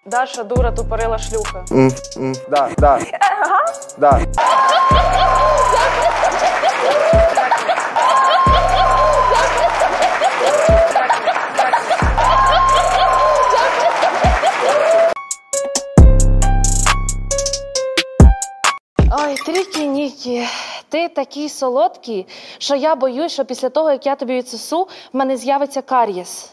Даша дура, тупорила шлюха. Да, да. Ага. Да. Ой, Трікі-Нікі, ти такий солодкий, що я боюсь, що після того, як я тобі відсосу, в мене з'явиться кар'єс.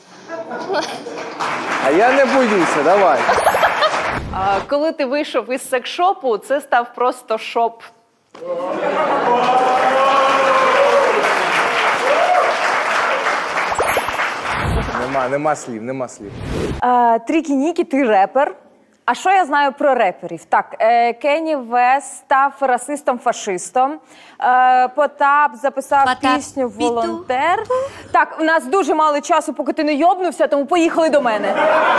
А я не боюся, давай. Коли ти вийшов із секс-шопу, це став просто шоп. Нема слів, нема слів. Трікі-Нікі, ти репер. А що я знаю про реперів? Так, Кенні Вест став расистом-фашистом. Потап записав пісню «Волонтер». Так, у нас дуже мало часу, поки ти не йобнувся, тому поїхали до мене.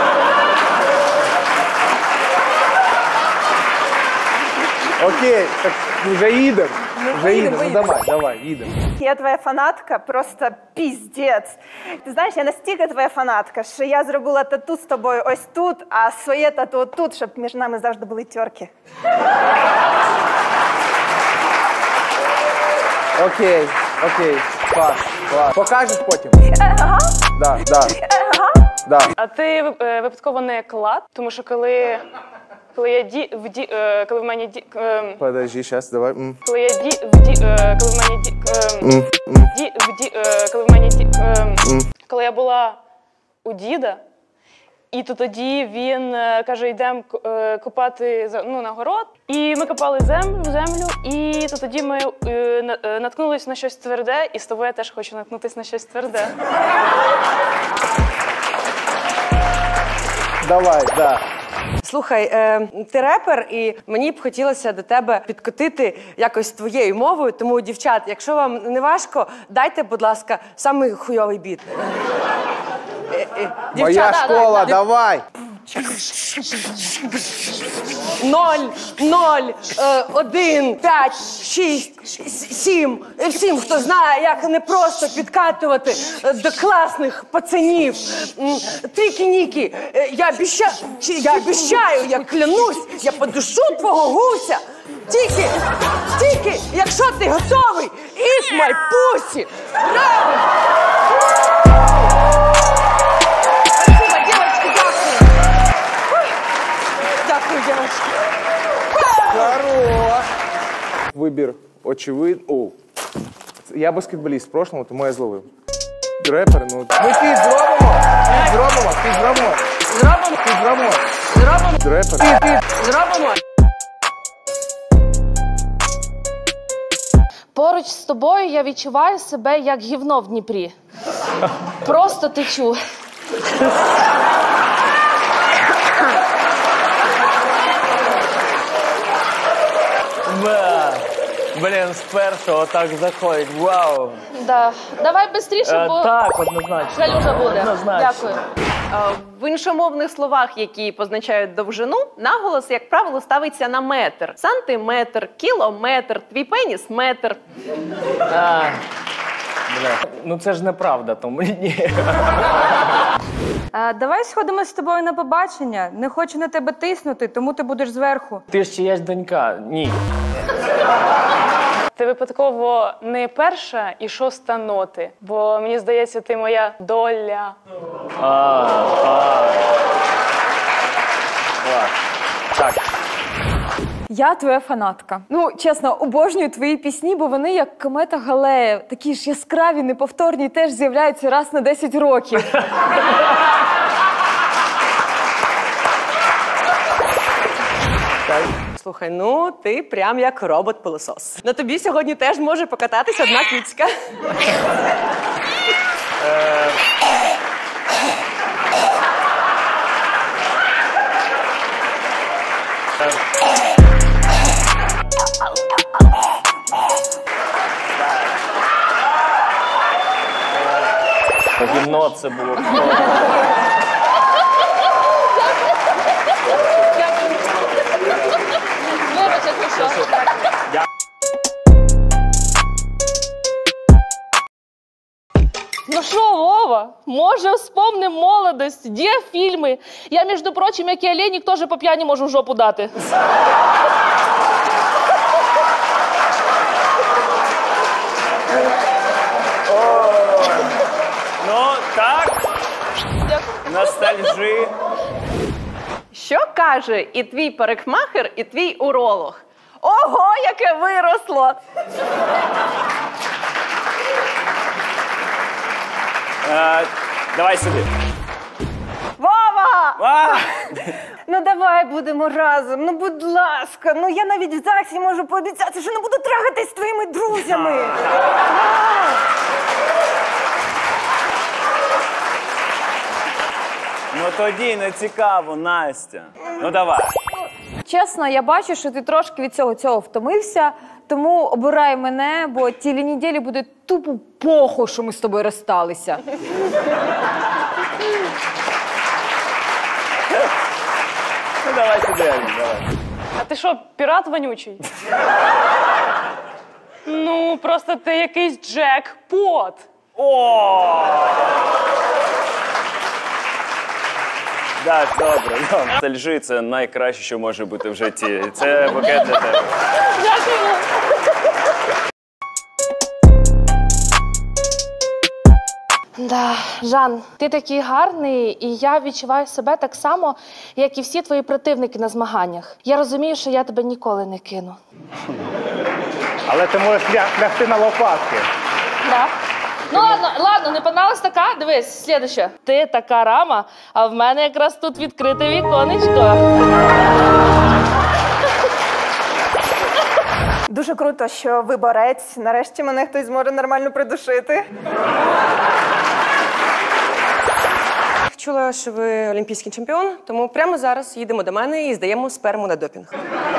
Окей, так вже їдемо. Вже їдемо, ну давай, їдемо. Я твоя фанатка, просто піздець. Ти знаєш, я настільки твоя фанатка, що я зробила тату з тобою ось тут, а своє тату тут, щоб між нами завжди були терки. Окей, клас. Покажеш потім? Ага. Да. Ага. Да. А ти випадково не клад? Тому що коли в мене Подожди, зараз, давай. коли коли я була у діда, і то тоді він каже, йдемо копати на город. І ми копали землю, і то тоді ми наткнулись на щось тверде, і з тобою я теж хочу наткнутися на щось тверде. Давай, да. Слухай, ти репер, і мені б хотілося до тебе підкотити якось твоєю мовою, тому, дівчат, якщо вам не важко, дайте, будь ласка, самий хуйовий біт. Моя школа, давай! 0, 0, 1, 5, 6, 7. Всім, хто знає, як не просто підкатувати до класних пацанів. Трікі-Нікі, я обіщаю, я клянусь, я подушу твого гуся. Тільки, якщо ти готовий, eat my pussy. Дякую, дівчатки. Хорош! Вибір очевидний. О, я баскетболіст в прошлому, тому я зловив. Репер, ну... Ми фіт зробимо! Репер. Зробимо. Поруч з тобою я відчуваю себе як гівно в Дніпрі. Просто течу. Блін, з першого так заходить, вау. Да. Давай швидше, бо Так, однозначно. жалюза буде. Однозначно. Дякую. В іншомовних словах, які позначають довжину, наголос, як правило, ставиться на метр. Сантиметр, кілометр, твій пеніс – метр. Бля. Ну це ж неправда, тому ні. Давай сходимо з тобою на побачення. Не хочу на тебе тиснути, тому ти будеш зверху. Ти ж чиясь донька. Ні. Ти випадково не перша і шоста ноти, бо мені здається, ти моя доля. Так. Я твоя фанатка. Ну, чесно, обожнюю твої пісні, бо вони як комета Галея. Такі ж яскраві, неповторні, теж з'являються раз на 10 років. Слухай, ну ти прям як робот-пилосос. На тобі сьогодні теж може покататись одна кіцька. Гімно це було. Ну що, Вов? Вова, може, вспомним молодость, де фільми? Я, між прочим, як і Олейник, теж по п'яні можу в жопу дати. Ну, так. Ностальжі. Що каже і твій парикмахер, і твій уролог? Ого, яке виросло! Давай сюди. Вова! Ну давай будемо разом, ну будь ласка. Ну я навіть в ЗАГСі можу пообіцяти, що не буду трахатись з твоїми друзями. Ну тоді не цікаво, Настя. Ну давай. Чесно, я бачу, що ти трошки від цього втомився, тому обирай мене, бо цілі неділі буде тупо похуй, що ми з тобою розсталися. Ну давай сюди, Алін, давай. А ти що, пірат вонючий? Ну, просто ти якийсь джекпот. О! Так, добре. Ностальжі – це найкраще, що може бути в житті. Це букет для тебе. Дякую. Да, Жан, ти такий гарний, і я відчуваю себе так само, як і всі твої противники на змаганнях. Я розумію, що я тебе ніколи не кину. Але ти можеш лягти на лопатки. Да. Ну ладно, не понравилась така? Дивись, слідуще. Ти така рама, а в мене якраз тут відкрите віконечко. Дуже круто, що ви борець. Нарешті мене хтось зможе нормально придушити. Чула, що ви олімпійський чемпіон, тому прямо зараз їдемо до мене і здаємо сперму на допінг.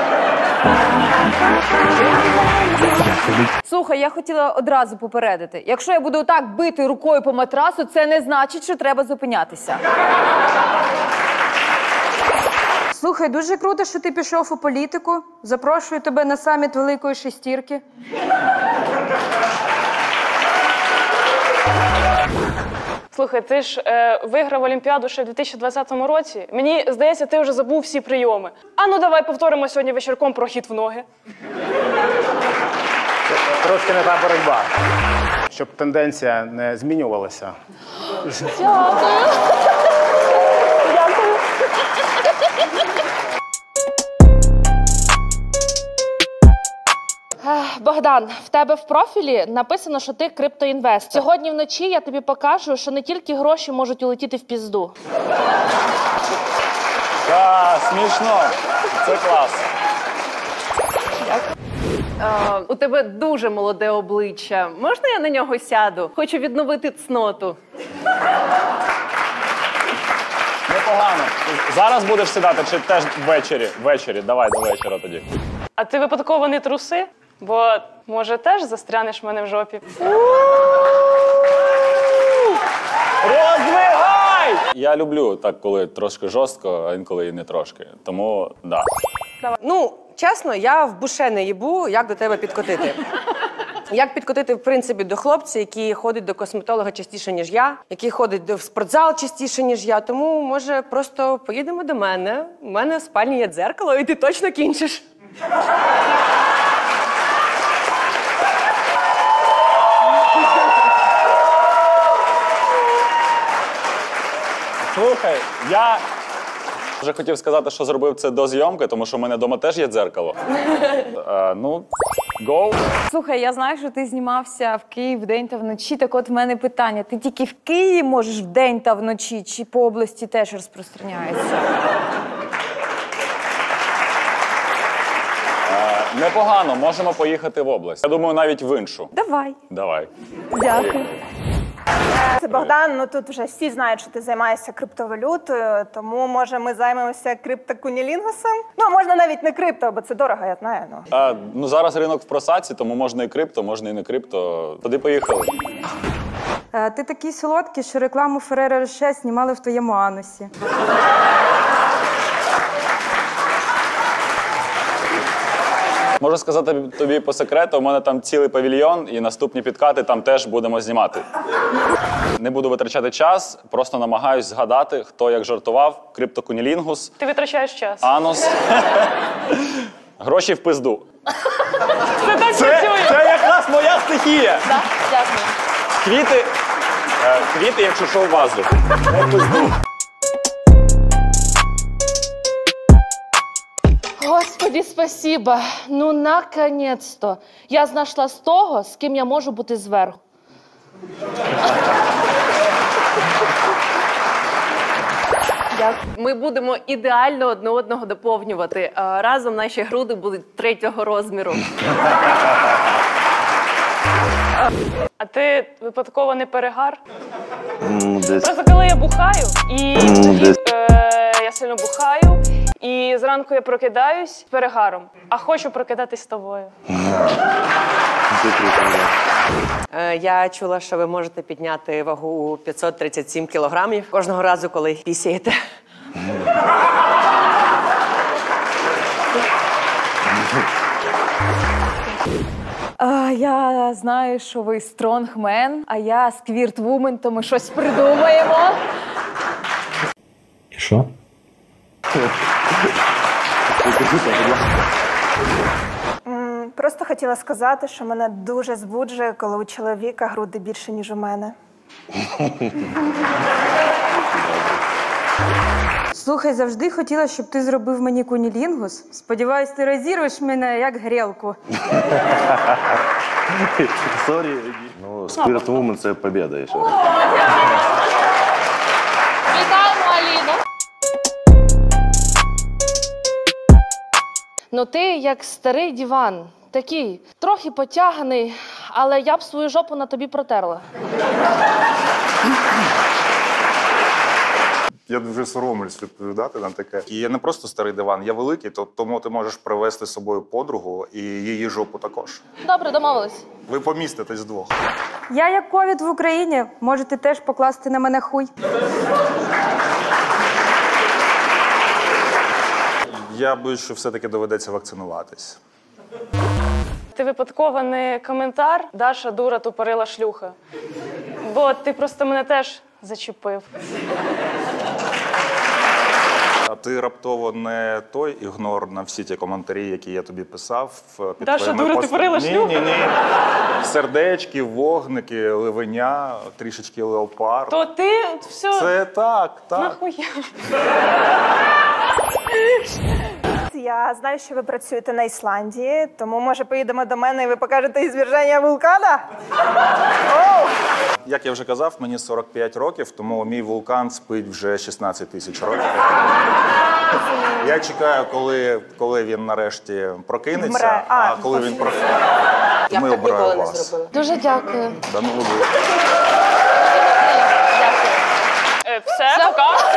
Слухай, я хотіла одразу попередити. Якщо я буду так бити рукою по матрасу, це не значить, що треба зупинятися. Слухай, дуже круто, що ти пішов у політику. Запрошую тебе на саміт Великої Шестірки. Слухай, ти ж виграв Олімпіаду ще в 2020 році. Мені здається, ти вже забув всі прийоми. А ну давай повторимо сьогодні вечірком про хід в ноги. Трошки не та боротьба, щоб тенденція не змінювалася. Дякую. Дякую. Богдан, в тебе в профілі написано, що ти криптоінвестор. Сьогодні вночі я тобі покажу, що не тільки гроші можуть улетіти в пізду. Так, смішно. Це клас. У тебе дуже молоде обличчя. Можна я на нього сяду? Хочу відновити цноту. Непогано. Зараз будеш сідати чи теж ввечері? Ввечері. Давай до вечора тоді. А ти випадково не труси? Бо, може, теж застрянеш в мене в жопі? Роздвигай! Я люблю так, коли трошки жорстко, а інколи і не трошки. Тому, да. Ну, чесно, я в буше не їбу, як до тебе підкотити. Як підкотити, в принципі, до хлопця, який ходить до косметолога частіше, ніж я, який ходить в спортзал частіше, ніж я. Тому, може, просто поїдемо до мене. У мене в спальні є дзеркало, і ти точно кінчиш. Слухай, я вже хотів сказати, що зробив це до зйомки, тому що в мене вдома теж є дзеркало. Ну, go. Слухай, я знаю, що ти знімався в Києві вдень та вночі. Так от в мене питання. Ти тільки в Києві можеш вдень та вночі, чи по області теж розпространяється? Непогано, можемо поїхати в область. Я думаю, навіть в іншу. Давай. Давай. Дякую. Це Богдан, ну тут вже всі знають, що ти займаєшся криптовалютою, тому, може, ми займемося криптокунілінгусом? Ну, можна навіть не крипто, бо це дорого, я знаю. Ну, зараз ринок в просадці, тому можна і крипто, можна і не крипто. Туди поїхали. Ти такий солодкий, що рекламу Ferrero Rocher знімали в твоєму анусі. Можу сказати тобі по секрету, у мене там цілий павільйон і наступні підкати там теж будемо знімати. Не буду витрачати час, просто намагаюсь згадати, хто як жартував. Криптокунілінгус. Ти витрачаєш час. Анус. Гроші в пизду. Це так працює. Це якраз моя стихія. Так, дякую. Квіти, якщо що, в вазу. В пизду. Господи, спасибо. Ну, наконец-то. Я знайшла з того, з ким я можу бути зверху. Ми будемо ідеально одне одного доповнювати. Разом наші груди будуть 3-го розміру. А ти випадково не перегар? Просто коли я бухаю, і я сильно бухаю, і зранку я прокидаюсь з перегаром, а хочу прокидатись з тобою. Я чула, що ви можете підняти вагу 537 кілограмів кожного разу, коли пісяєте. Я знаю, що ви стронгмен, а я сквіртвумен, то ми щось придумаємо. Що? Просто хотіла сказати, що мене дуже збуджує, коли у чоловіка груди більше, ніж у мене. Слухай, завжди хотіла, щоб ти зробив мені кунілінгус. Сподіваюсь, ти розірвеш мене як грілку. Сорі. Ну, сквіртвумен – це побєда. Вітаємо, Аліно. Ну ти як старий диван. Такий, трохи потяганий, але я б свою жопу на тобі протерла. Я дуже соромлюсь відповідати на таке. І я не просто старий диван, я великий, тому ти можеш привезти з собою подругу і її жопу також. Добре, домовились. Ви поміститесь вдвох. Я як ковід в Україні. Можете теж покласти на мене хуй. Я боюсь, що все-таки доведеться вакцинуватись. Ти випадково не коментар «Даша, дура, тупорила шлюха». Бо ти просто мене теж зачепив. А ти раптово не той ігнор на всі ті коментарі, які я тобі писав під Даша, твоїми дура, постами? тупорила шлюха? Ні. Сердечки, вогники, ливеня, трішечки леопард. То ти все... Це так. Нахуя? Я знаю, що ви працюєте на Ісландії, тому, може, поїдемо до мене і ви покажете ізверження вулкана? Як я вже казав, мені 45 років, тому мій вулкан спить вже 16 тисяч років. Я чекаю, коли він нарешті прокинеться, а коли він прокинеться, ми обираємо вас. Дуже дякую. Да, ну, Все, пока.